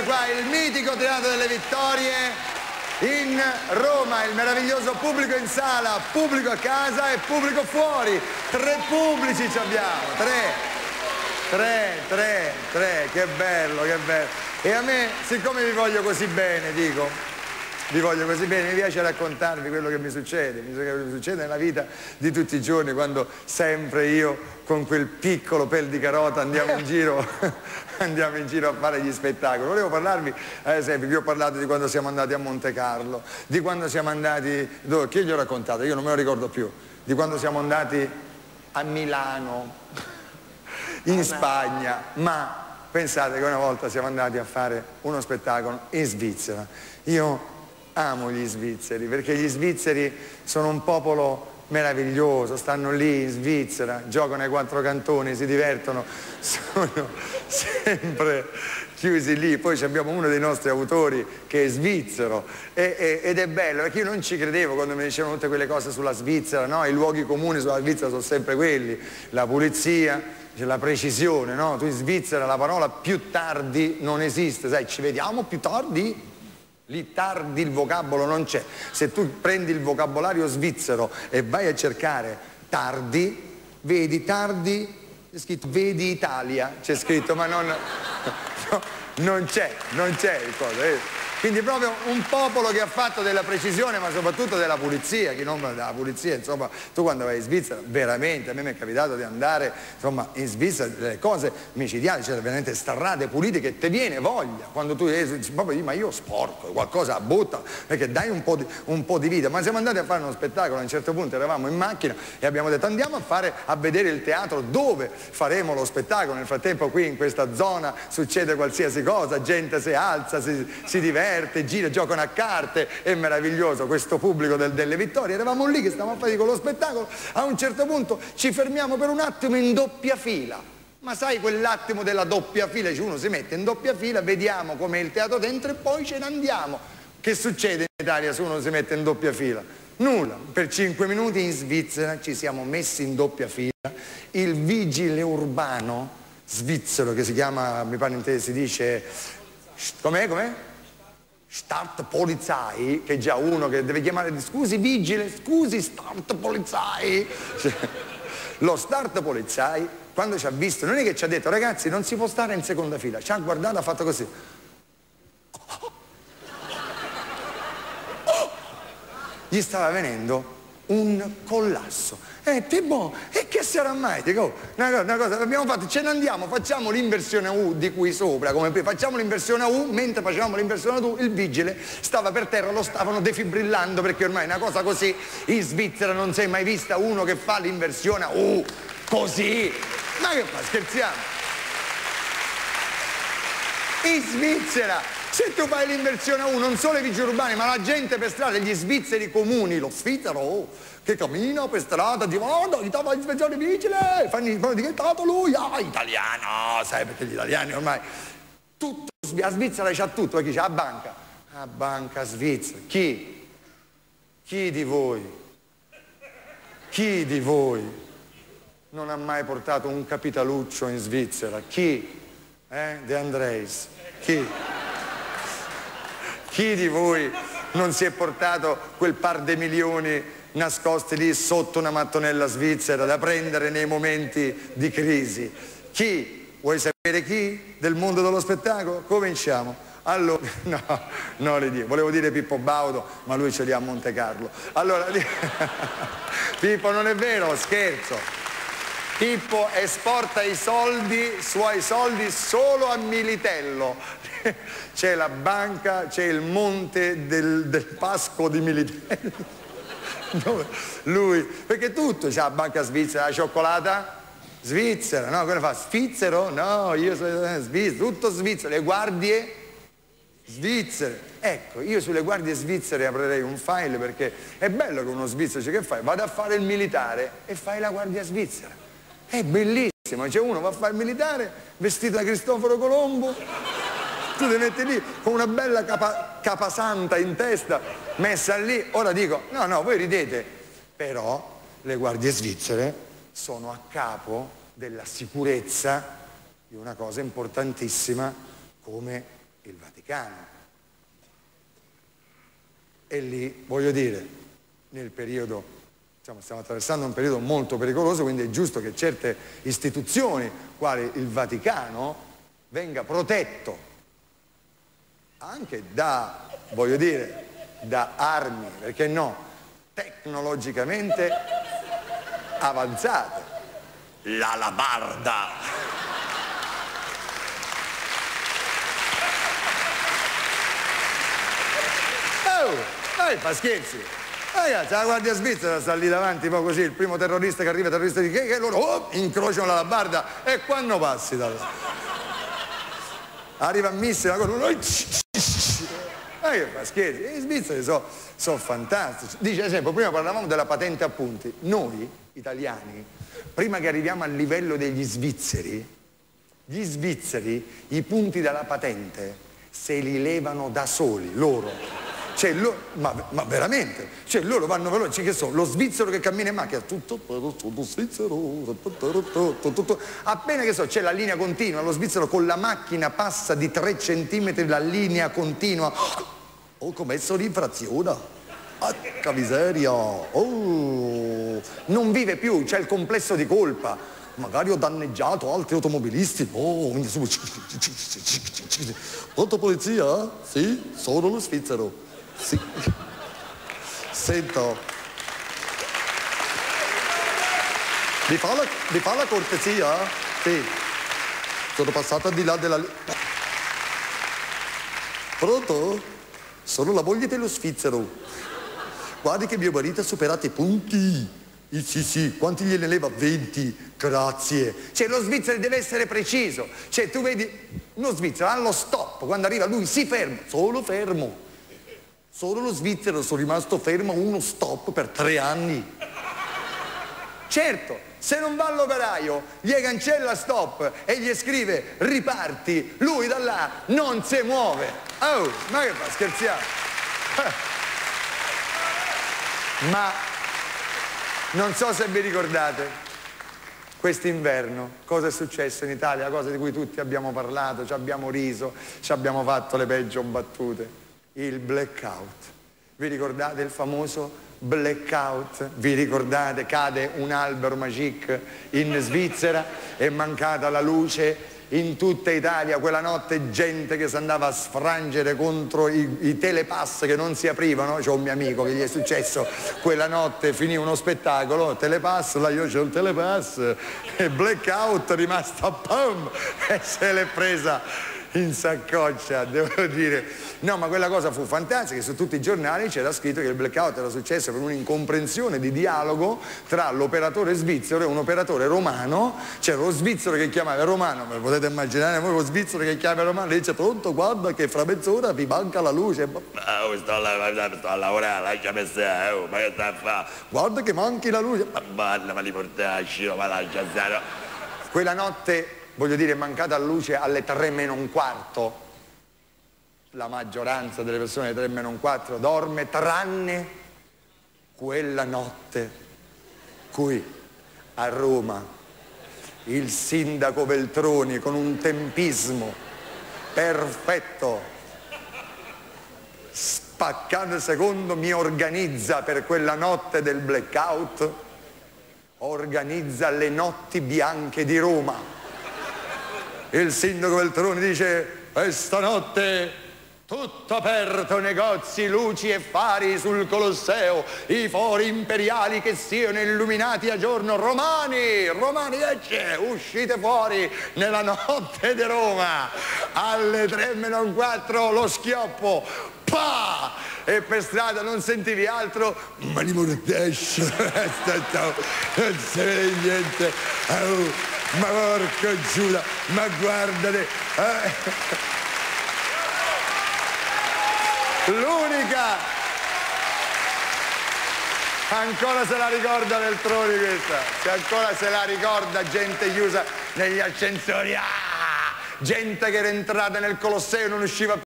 qua il mitico Teatro delle Vittorie in Roma, il meraviglioso pubblico in sala, pubblico a casa e pubblico fuori. 3 pubblici ci abbiamo, 3, che bello, che bello. E a me, siccome vi voglio così bene, vi voglio così bene, mi piace raccontarvi quello che mi succede nella vita di tutti i giorni, quando sempre io con quel piccolo pel di carota andiamo in giro a fare gli spettacoli. Volevo parlarvi, ad esempio, vi ho parlato di quando siamo andati a Monte Carlo, di quando siamo andati, che gli ho raccontato? Io non me lo ricordo più, di quando siamo andati a Milano, in Spagna, ma pensate che una volta siamo andati a fare uno spettacolo in Svizzera. Io amo gli svizzeri, perché gli svizzeri sono un popolo meraviglioso, stanno lì in Svizzera, giocano ai 4 cantoni, si divertono, sono sempre chiusi lì. Poi abbiamo uno dei nostri autori che è svizzero ed è bello, perché io non ci credevo quando mi dicevano tutte quelle cose sulla Svizzera, no? I luoghi comuni sulla Svizzera sono sempre quelli, la pulizia, la precisione, no? Tu in Svizzera la parola più tardi non esiste, sai, ci vediamo più tardi? Lì tardi il vocabolo non c'è. Se tu prendi il vocabolario svizzero e vai a cercare tardi, vedi tardi, c'è scritto vedi Italia, c'è scritto, ma non c'è il coso. Quindi proprio un popolo che ha fatto della precisione, ma soprattutto della pulizia, chi non della pulizia, insomma, tu quando vai in Svizzera, veramente, a me mi è capitato di andare, insomma, in Svizzera, delle cose micidiali, cioè veramente strade pulite che te viene voglia, quando tu proprio dici, ma io sporco, qualcosa butta, perché dai un po' di vita. Ma siamo andati a fare uno spettacolo, a un certo punto eravamo in macchina e abbiamo detto andiamo a vedere il teatro dove faremo lo spettacolo. Nel frattempo qui in questa zona succede qualsiasi cosa, gente si alza, si diverte, gira, giocano a carte, è meraviglioso questo pubblico delle Vittorie. Eravamo lì che stavamo a fare con lo spettacolo, a un certo punto ci fermiamo per un attimo in doppia fila. Ma sai quell'attimo della doppia fila, cioè uno si mette in doppia fila, vediamo com'è il teatro dentro e poi ce ne andiamo. Che succede in Italia se uno si mette in doppia fila? Nulla. Per 5 minuti in Svizzera ci siamo messi in doppia fila, il vigile urbano svizzero che si chiama, mi pare in te si dice, com'è? Start Polizei, che è già uno che deve chiamare, scusi vigile, scusi Start Polizei. Lo Start Polizei, quando ci ha visto, non è che ci ha detto ragazzi non si può stare in seconda fila, ci ha guardato, ha fatto così. Gli stava venendo un collasso. Tipo, e che sarà mai? Dico, una cosa, abbiamo fatto, ce ne andiamo, facciamo l'inversione U di qui sopra, come facciamo l'inversione U, mentre facevamo l'inversione U, il vigile stava per terra, lo stavano defibrillando, perché ormai una cosa così, in Svizzera non si è mai vista uno che fa l'inversione U, così. Ma che fa, scherziamo? In Svizzera, se tu fai l'inversione U, non solo i vigili urbani, ma la gente per strada, gli svizzeri comuni, lo svizzero che cammina per strada, dice, oh, gli dava l'ispezione vigile, fanno diventato lui, italiano, sai, perché gli italiani ormai, tutto, a Svizzera c'ha tutto, perché c'ha la banca svizzera, chi di voi non ha mai portato un capitaluccio in Svizzera? Chi? De Andreis, chi di voi non si è portato quel par di milioni nascosti lì sotto una mattonella svizzera da prendere nei momenti di crisi? Chi? Vuoi sapere chi? Del mondo dello spettacolo? Cominciamo. Allora, no, volevo dire Pippo Baudo, ma lui ce li ha a Monte Carlo. Allora, Pippo non è vero, scherzo. Pippo esporta i suoi soldi solo a Militello. C'è la banca, c'è il monte del Pasco di Militello. Lui, perché tutto c'ha la banca svizzera, la cioccolata svizzera, no? Come fa? Svizzero? No, io sono svizzero, tutto svizzero, le guardie svizzere. Ecco, io sulle guardie svizzere aprirei un file, perché è bello che uno svizzero dice, che fai? Vado a fare il militare e fai la guardia svizzera. È bellissimo, c'è uno va a fare il militare vestito da Cristoforo Colombo, tu ti metti lì con una bella capasanta in testa messa lì. Ora dico, no, voi ridete, però le guardie svizzere sono a capo della sicurezza di una cosa importantissima come il Vaticano. E lì, voglio dire, nel periodo, diciamo, stiamo attraversando un periodo molto pericoloso, quindi è giusto che certe istituzioni, quali il Vaticano, venga protetto anche da, voglio dire, da armi, perché no, tecnologicamente avanzate. L'alabarda. Fa scherzi. Ragazzi, la Guardia Svizzera sta lì davanti, poi così, il primo terrorista che arriva, terrorista di che loro incrociano l'alabarda e quando passi arriva a missile, che fa scherzi. I svizzeri sono fantastici. Dice, ad esempio, prima parlavamo della patente a punti. Noi, italiani, prima che arriviamo al livello degli svizzeri, gli svizzeri i punti della patente se li levano da soli, loro. Cioè, ma veramente, cioè loro vanno veloci, che so, lo svizzero che cammina in macchina, tutto svizzero, appena che so, c'è la linea continua, lo svizzero con la macchina passa di 3 centimetri la linea continua, ho commesso l'infrazione, porca miseria, oh, non vive più, c'è il complesso di colpa, magari ho danneggiato altri automobilisti, oh, pronto polizia? Sì, sono lo svizzero. Sì. Sento, mi fa la cortesia? Sì, sono passato al di là della... Pronto? Sono la moglie dello svizzero. Guardi che mio marito ha superato i punti. Sì, quanti gliene leva? 20, grazie. Cioè lo svizzero deve essere preciso. Cioè tu vedi uno svizzero allo stop, quando arriva lui si ferma, solo fermo. Solo lo svizzero, sono rimasto fermo a uno stop per 3 anni. Certo, se non va all'operaio, gli cancella stop e gli scrive riparti, lui da là non si muove. Oh, ma che fa, scherziamo? Ma non so se vi ricordate, quest'inverno cosa è successo in Italia, cosa di cui tutti abbiamo parlato, ci abbiamo riso, ci abbiamo fatto le peggio battute. Il blackout. Vi ricordate il famoso blackout? Vi ricordate? Cade un albero magique in Svizzera, è mancata la luce in tutta Italia, quella notte gente che si andava a sfrangere contro i telepass che non si aprivano. C'ho un mio amico che gli è successo quella notte, finì uno spettacolo, telepass, là io c'ho il telepass, e blackout, rimasta pam, e se l'è presa in saccoccia, devo dire. No, ma quella cosa fu fantastica, su tutti i giornali c'era scritto che il blackout era successo per un'incomprensione di dialogo tra l'operatore svizzero e un operatore romano. C'era lo svizzero che chiamava il romano, me lo potete immaginare voi, lo svizzero che chiama il romano e dice pronto, guarda che fra mezz'ora vi manca la luce. Sto a lavorare, lasciami stare, ma che sta a fare? Guarda che manchi la luce. Ma li portasci, ma lascia stare. Quella notte, voglio dire, è mancata la luce alle 3 meno un quarto. La maggioranza delle persone alle 3 meno un quarto dorme, tranne quella notte qui a Roma il sindaco Veltroni, con un tempismo perfetto, spaccando secondo, mi organizza per quella notte del blackout, organizza le notti bianche di Roma. Il sindaco Veltroni dice: questa notte tutto aperto, negozi, luci e fari sul Colosseo, i fori imperiali che siano illuminati a giorno. Romani, uscite fuori nella notte di Roma, alle 3 meno un quarto lo schioppo, pa! E per strada non sentivi altro, ma li mordesce, non si vede niente, ma porco Giuda, ma guardate, l'unica, ancora se la ricorda Veltroni questa, se ancora se la ricorda, gente chiusa negli ascensori, gente che era entrata nel Colosseo e non usciva